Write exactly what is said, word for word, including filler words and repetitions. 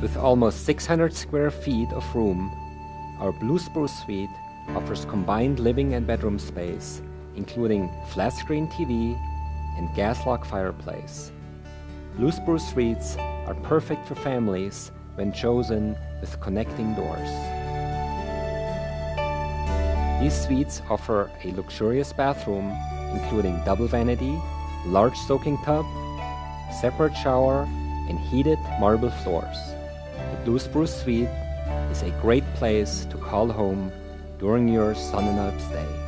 With almost six hundred square feet of room, our Blue Spruce Suite offers combined living and bedroom space, including flat-screen T V and gas-log fireplace. Blue Spruce Suites are perfect for families when chosen with connecting doors. These suites offer a luxurious bathroom, including double vanity, large soaking tub, separate shower, and heated marble floors. The Blue Spruce Suite is a great place to call home during your sun and up stay.